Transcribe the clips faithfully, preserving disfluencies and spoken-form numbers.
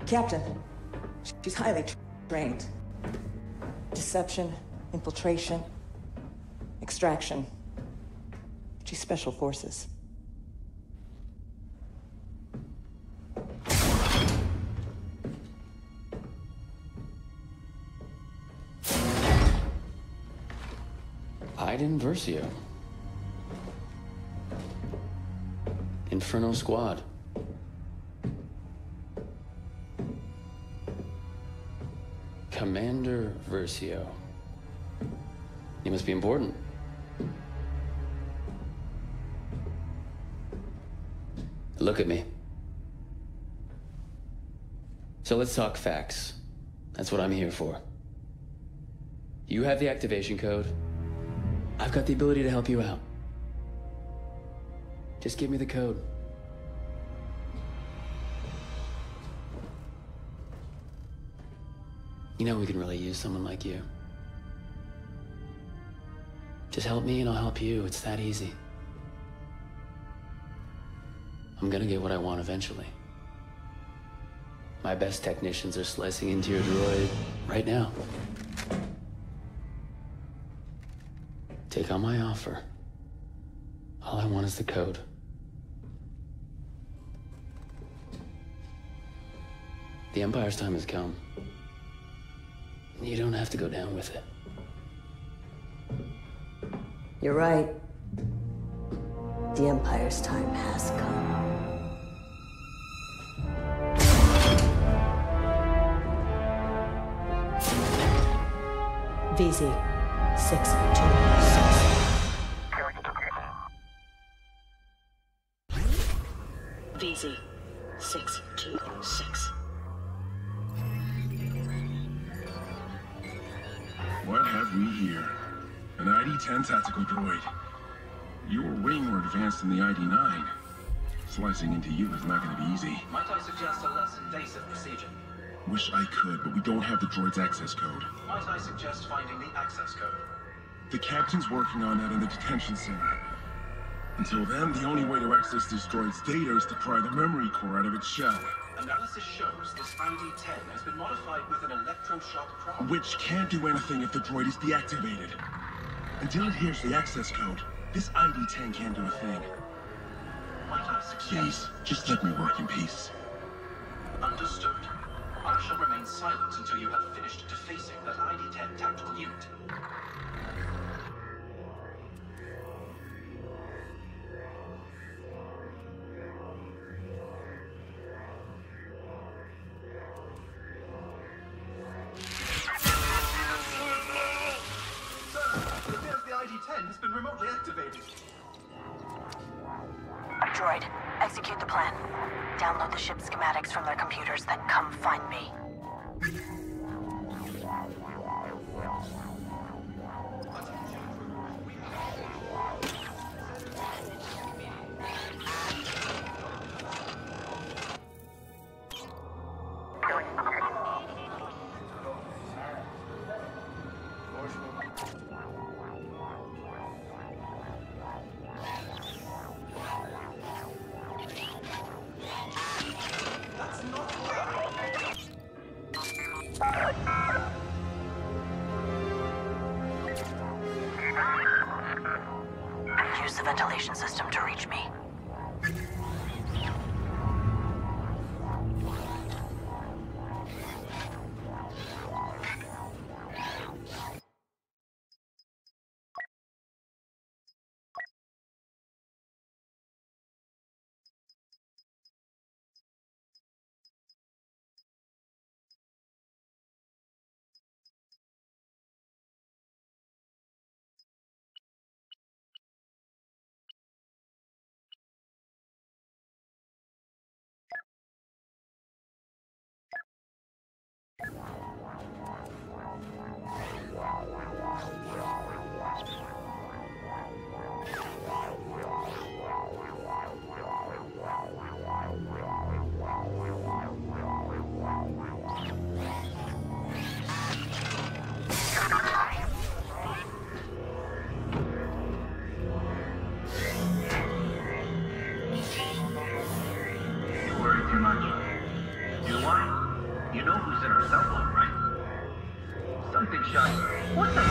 Captain, she's highly trained. Deception, infiltration, extraction. She's special forces. Iden Versio. Inferno Squad. Commander Versio. You must be important. Look at me. So let's talk facts. That's what I'm here for. You have the activation code. I've got the ability to help you out. Just give me the code. You know we can really use someone like you. Just help me and I'll help you. It's that easy. I'm gonna get what I want eventually. My best technicians are slicing into your droid right now. Take on my offer. All I want is the code. The Empire's time has come. You don't have to go down with it. You're right. The Empire's time has come. V Z six two six. V Z six two six. What have we here? An I D ten tactical droid. You were way more advanced than the I D nine. Slicing into you is not going to be easy. Might I suggest a less invasive procedure? Wish I could, but we don't have the droid's access code. Might I suggest finding the access code? The captain's working on that in the detention center. Until then, the only way to access this droid's data is to pry the memory core out of its shell. Analysis shows this I D ten has been modified with an electroshock prop. Which can't do anything if the droid is deactivated. Until it hears the access code, this I D ten can't do a thing. Might I suggest... Please, just let me work in peace. Understood. I shall remain silent until you have finished defacing that I D ten tactical unit. Has been remotely activated. Droid, execute the plan. Download the ship schematics from their computers, then come find me. Use the ventilation system to reach me. Something shiny. What's that?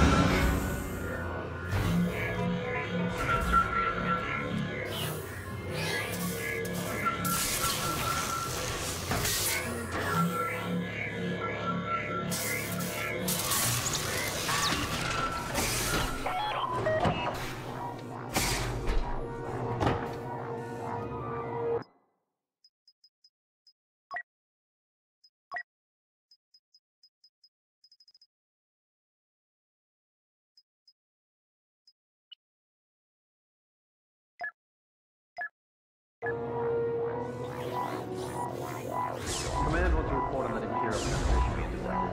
Command wants to report on that Imperial transmission being detected.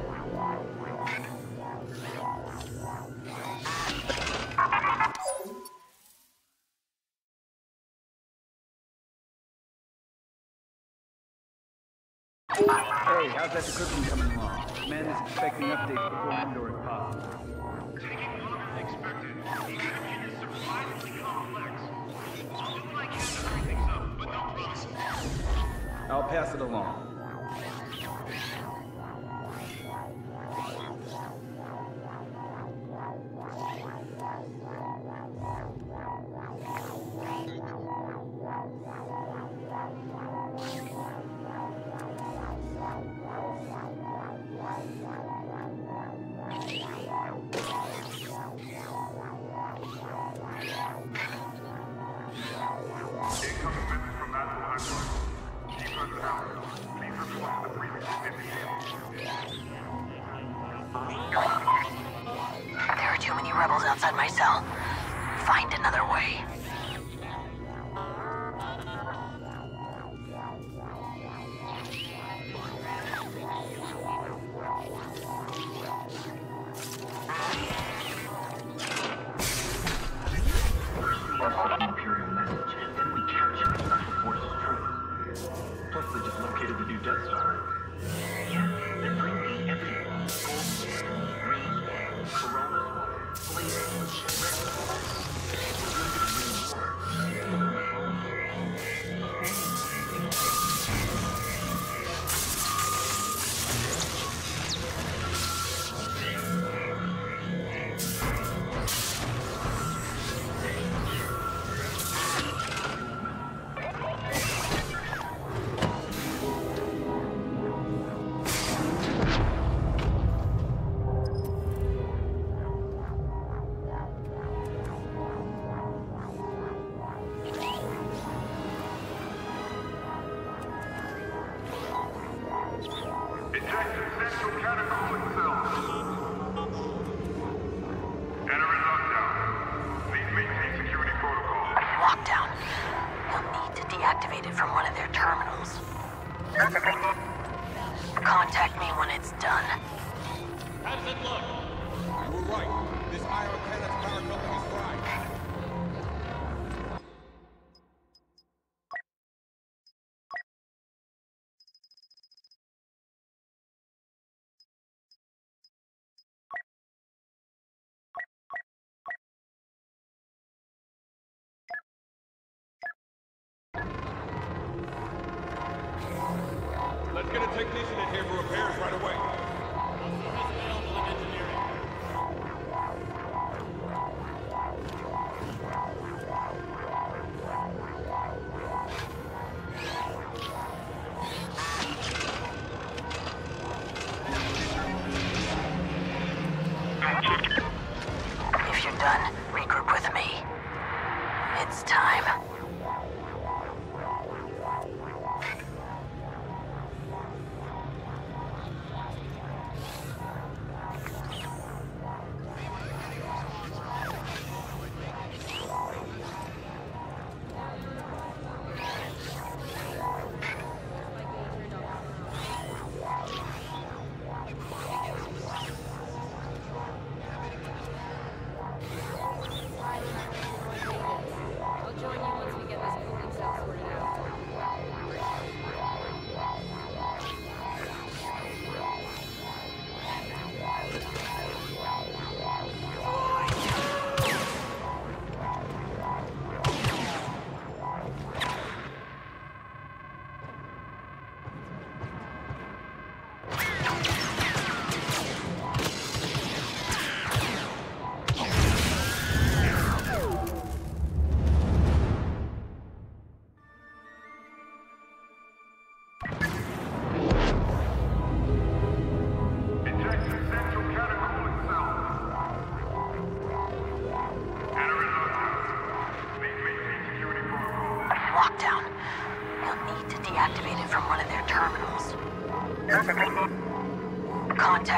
Hey, how's that decryption coming along? Command is expecting updates before Endor if possible. Taking longer than expected. The encryption is surprisingly complex. I'll do what I can to hurry things up, but no promises. I'll pass it along. There are too many rebels outside my cell. Find another way. Imperial message, then we capture the Special Forces troops. Plus, they just located the new Death Star. Yeah, they're bringing me everything. Gold, green, Corona, blaze, red. Lockdown. You'll need to deactivate it from one of their terminals. Contact me when it's done. How does it look? You were right. This iron cannon's power couple is fried. Let's get a technician in here for repairs right away. If you're done, regroup with me. It's time.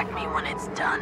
Contact me when it's done.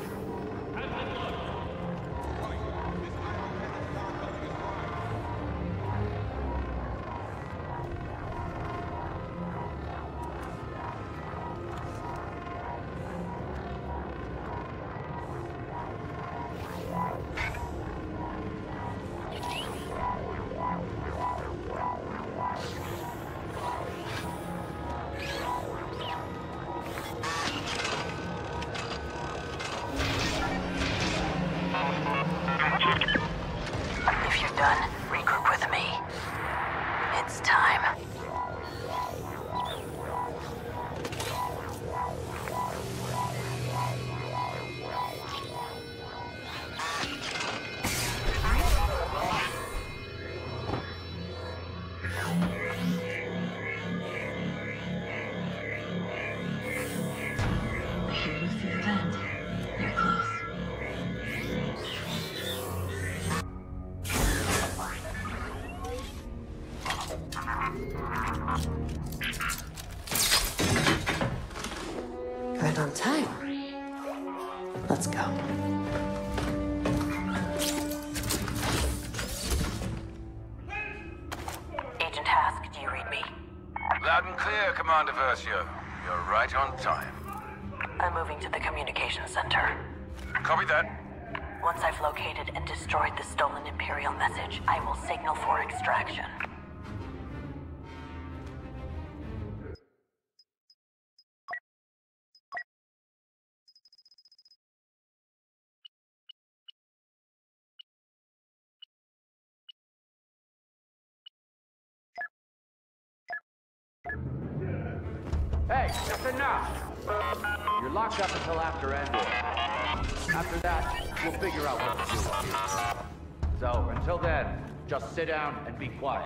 If you're done, regroup with me. It's time. Here's your event. You're close. Right on time. Let's go. Agent Hask, do you read me? Loud and clear, Commander Versio. You're right on time. I'm moving to the communications center. Copy that. Once I've located and destroyed the stolen Imperial message, I will signal for extraction. Hey, that's enough! You're locked up until after Endor. After that, we'll figure out what to do with you. So, until then, just sit down and be quiet.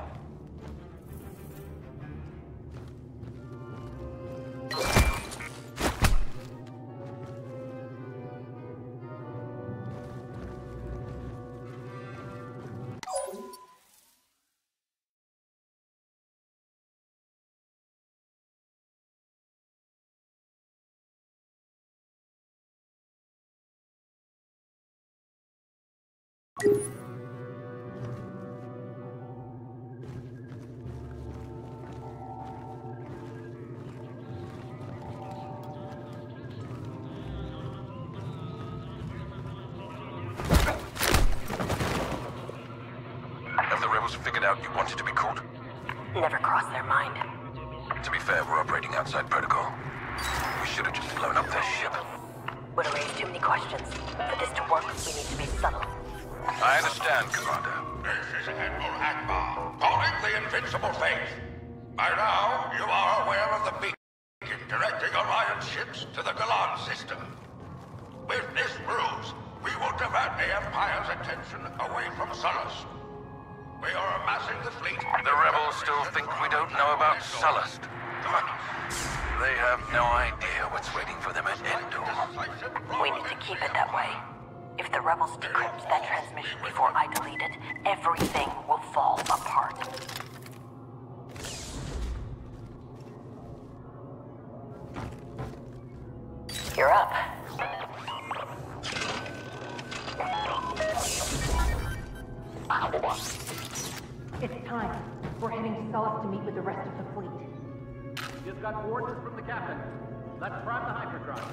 Have the rebels figured out you wanted to be caught? Never crossed their mind. To be fair, we're operating outside protocol. We should have just blown up their ship. Would have raised too many questions. For this to work, we need to be subtle. I understand, Commander. This is Admiral Akbar, calling the Invincible Faith. By now, you are aware of the beacon directing Orion ships to the Galan system. With this ruse, we will divert the Empire's attention away from Sullust. We are amassing the fleet. The rebels still think we don't know about Sullust. They have no idea what's waiting for them at Endor. We need to keep it that way. If the rebels decrypt that transmission before I delete it, everything will fall apart. You're up. It's time. We're heading to Sullust to meet with the rest of the fleet. Just got orders from the captain. Let's prime the hyperdrive.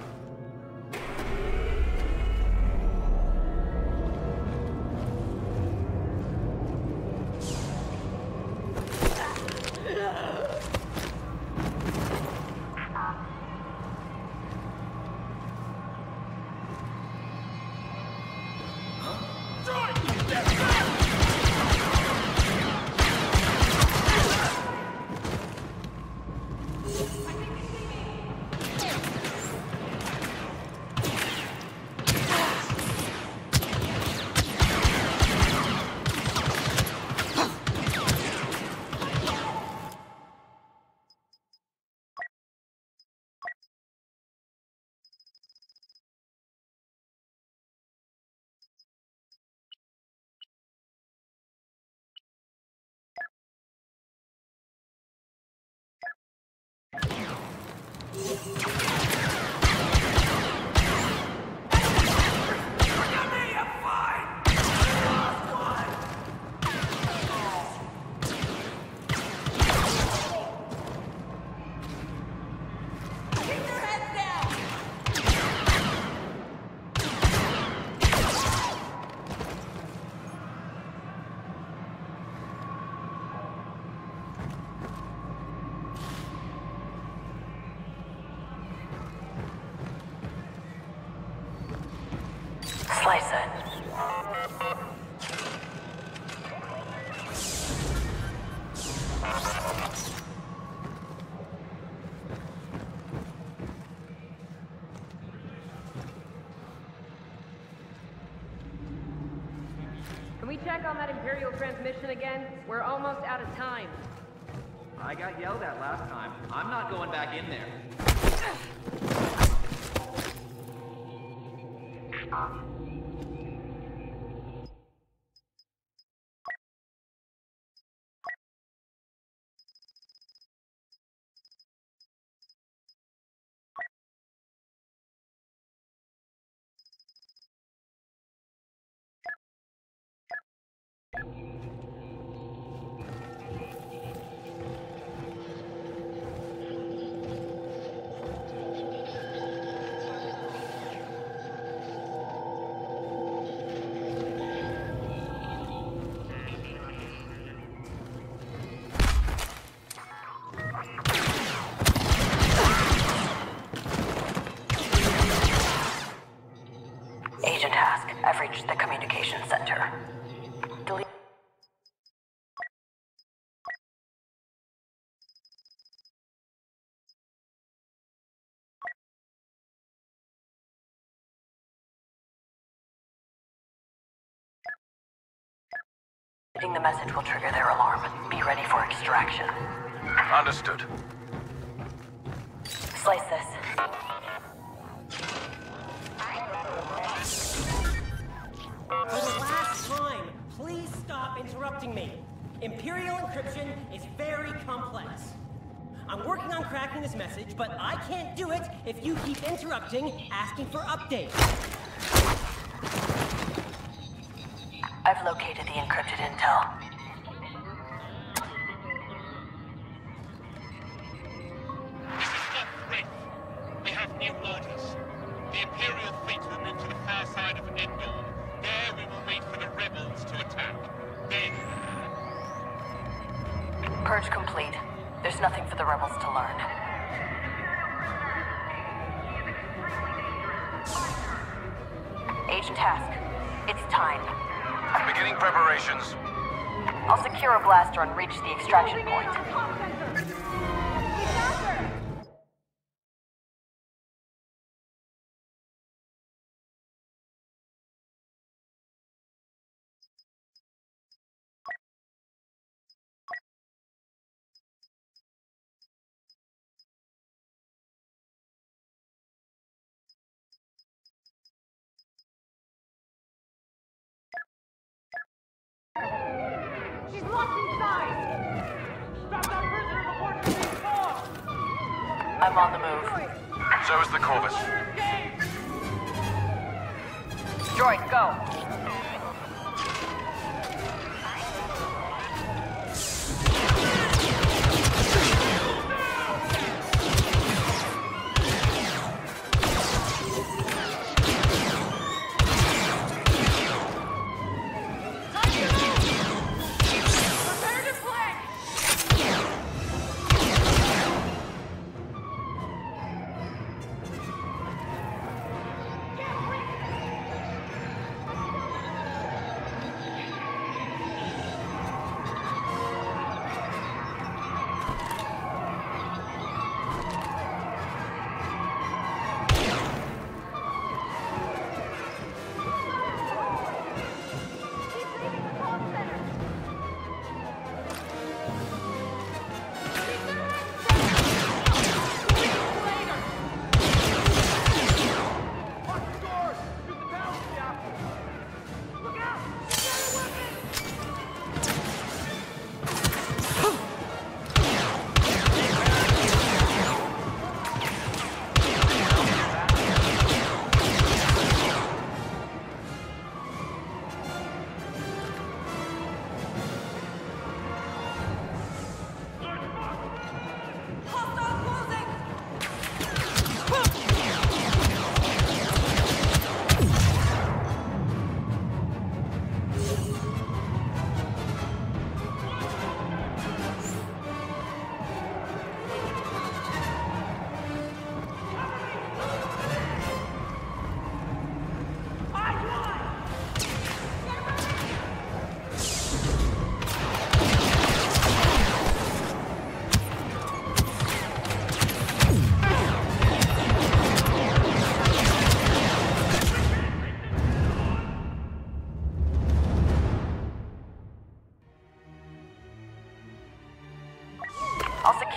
Slice it. Can we check on that Imperial transmission again? We're almost out of time. I got yelled at last time. I'm not going back in there. Agent Task, I've reached the communication center. Delete. Deleting the message will trigger their alarm. Be ready for extraction. Understood. Slice this. For the last time, please stop interrupting me. Imperial encryption is very complex. I'm working on cracking this message, but I can't do it if you keep interrupting, asking for updates. I've located the encrypted intel. This is not Rick. We have new orders. The Imperial fleet will move to the far side of Endor. There we will wait for the rebels to attack. Then... Purge complete. There's nothing for the rebels to learn. Agent Task, it's time. Beginning preparations. I'll secure a blaster and reach the extraction point. She's locked inside! Stop that prisoner before she leaves off! I'm on the move. So is the Corvus. Droid, go!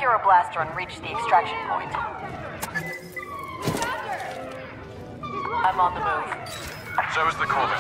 Secure a blaster and reach the extraction point. I'm on the move. So is the Corvus.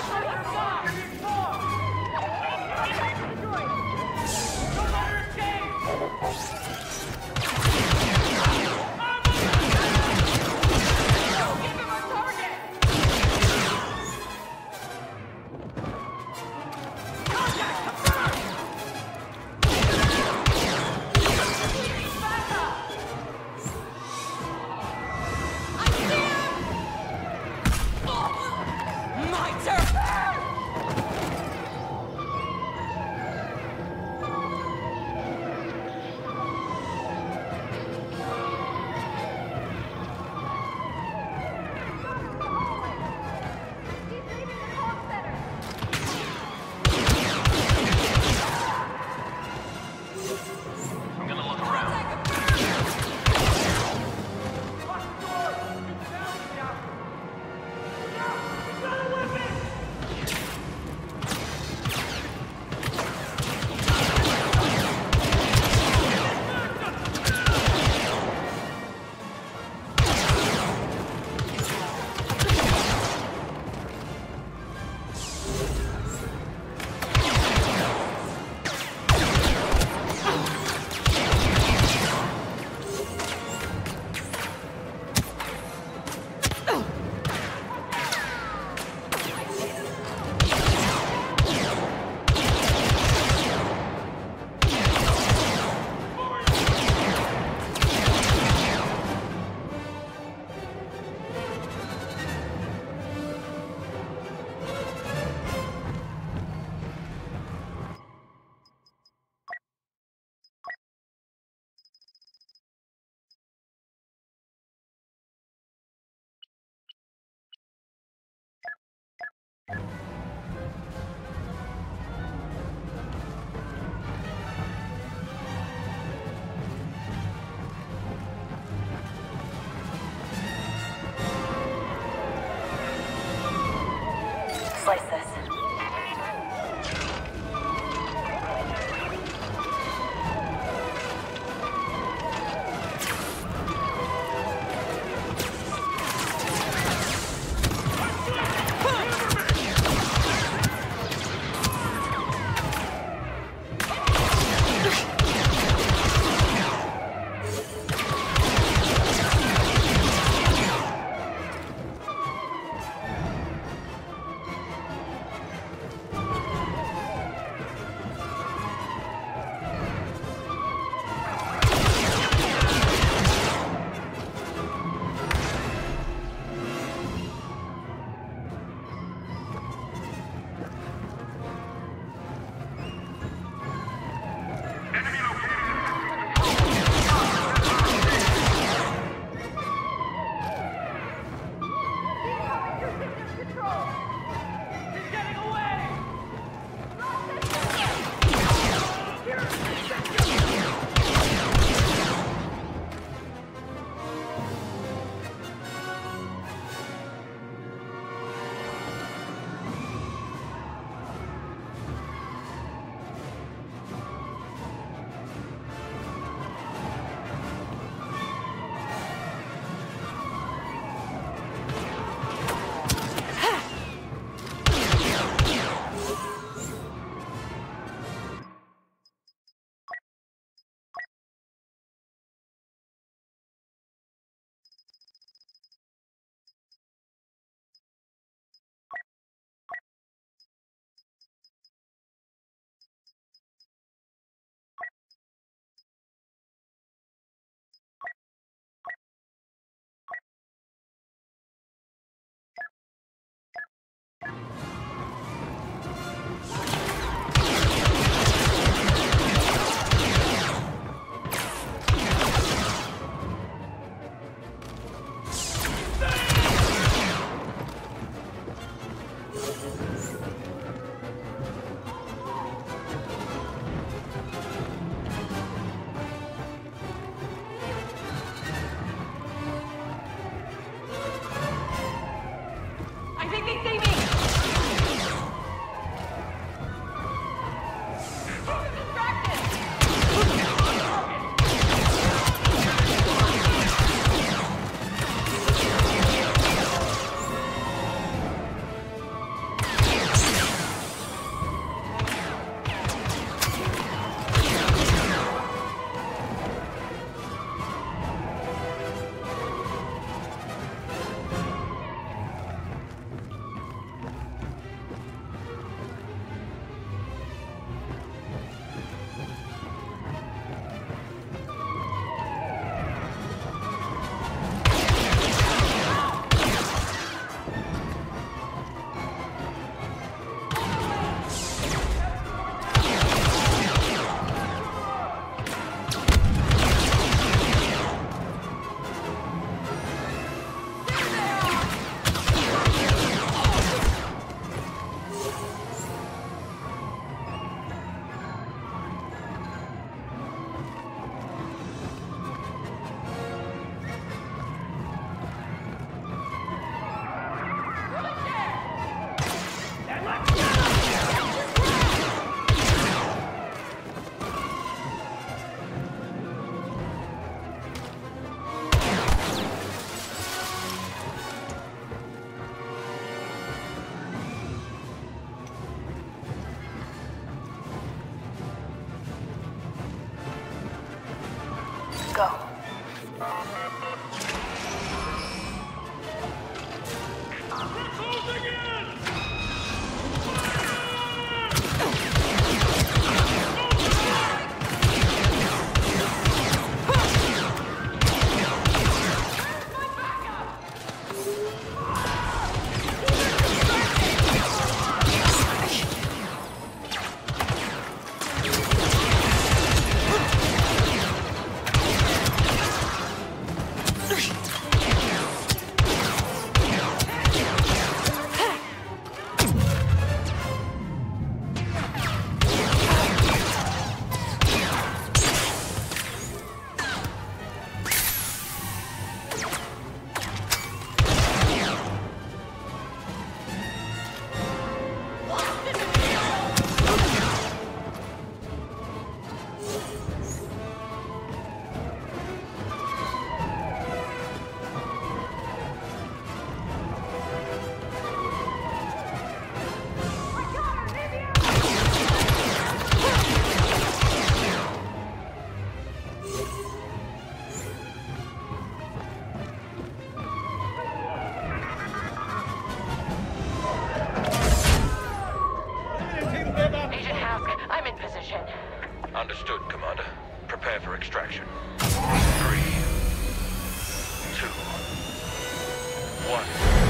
Slice this. Go. Understood, Commander. Prepare for extraction. Three, two, one.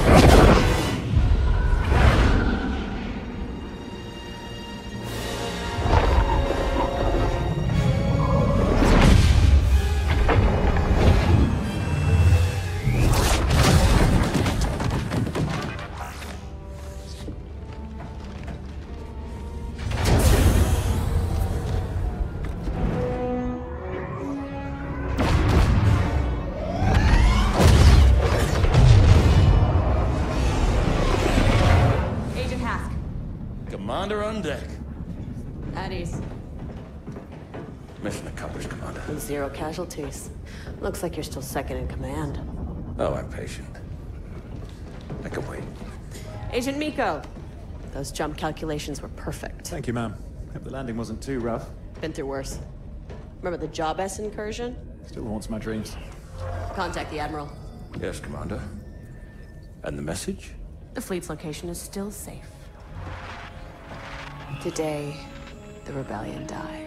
Commander on deck. At ease. Mission accomplished, Commander. Zero casualties. Looks like you're still second in command. Oh, I'm patient. I can wait. Agent Miko, those jump calculations were perfect. Thank you, ma'am. Hope the landing wasn't too rough. Been through worse. Remember the Job S incursion? Still haunts my dreams. Contact the Admiral. Yes, Commander. And the message? The fleet's location is still safe. Today, the rebellion died.